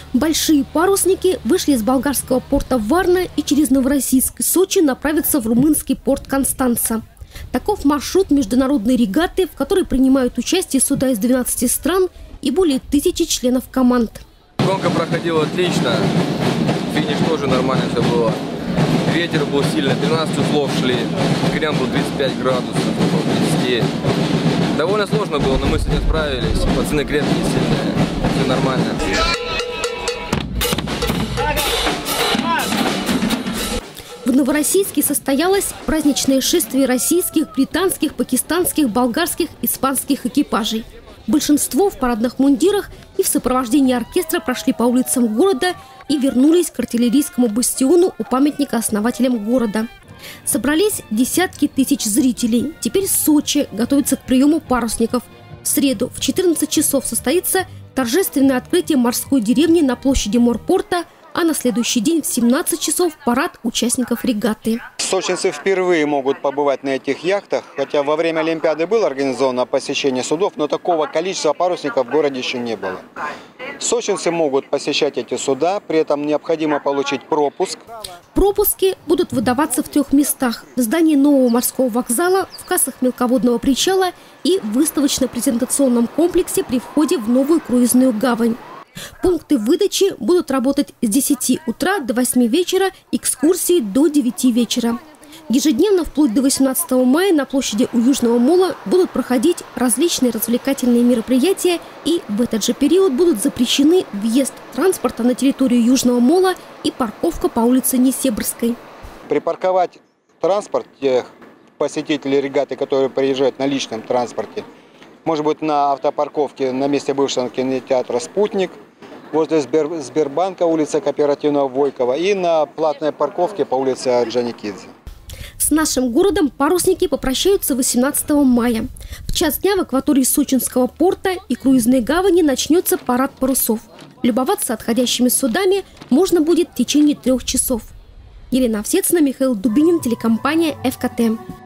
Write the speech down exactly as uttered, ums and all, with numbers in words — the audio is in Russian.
Большие парусники вышли из болгарского порта Варна и через Новороссийск и Сочи направятся в румынский порт Констанца. Таков маршрут международной регаты, в которой принимают участие суда из двенадцати стран и более тысячи членов команд. Гонка проходила отлично, финиш тоже нормально все было. Ветер был сильный, тринадцать узлов шли, крен был тридцать пять градусов, около тридцати. Довольно сложно было, но мы с этим справились. Пацаны крепкие, сильные, все нормально. В Новороссийске состоялось праздничное шествие российских, британских, пакистанских, болгарских, испанских экипажей. Большинство в парадных мундирах и в сопровождении оркестра прошли по улицам города и вернулись к артиллерийскому бастиону у памятника основателям города. Собрались десятки тысяч зрителей. Теперь Сочи готовится к приему парусников. В среду в четырнадцать часов состоится торжественное открытие морской деревни на площади морпорта, а на следующий день в семнадцать часов парад участников регаты. Сочинцы впервые могут побывать на этих яхтах, хотя во время Олимпиады было организовано посещение судов, но такого количества парусников в городе еще не было. Сочинцы могут посещать эти суда, при этом необходимо получить пропуск. Пропуски будут выдаваться в трех местах: в здании нового морского вокзала, в кассах мелководного причала и в выставочно-презентационном комплексе при входе в новую круизную гавань. Пункты выдачи будут работать с десяти утра до восьми вечера, экскурсии до девяти вечера. Ежедневно вплоть до восемнадцатого мая на площади у Южного мола будут проходить различные развлекательные мероприятия, и в этот же период будут запрещены въезд транспорта на территорию Южного мола и парковка по улице Несебрской. Припарковать транспорт тех посетителей регаты, которые приезжают на личном транспорте, может быть, на автопарковке на месте бывшего кинотеатра «Спутник», возле Сбер, Сбербанка, улица Кооперативного Войкова, и на платной парковке по улице Джаникидзе. С нашим городом парусники попрощаются восемнадцатого мая. В час дня в акватории Сочинского порта и круизной гавани начнется парад парусов. Любоваться отходящими судами можно будет в течение трех часов. Елена Овсецина, Михаил Дубинин, телекомпания эф ка тэ.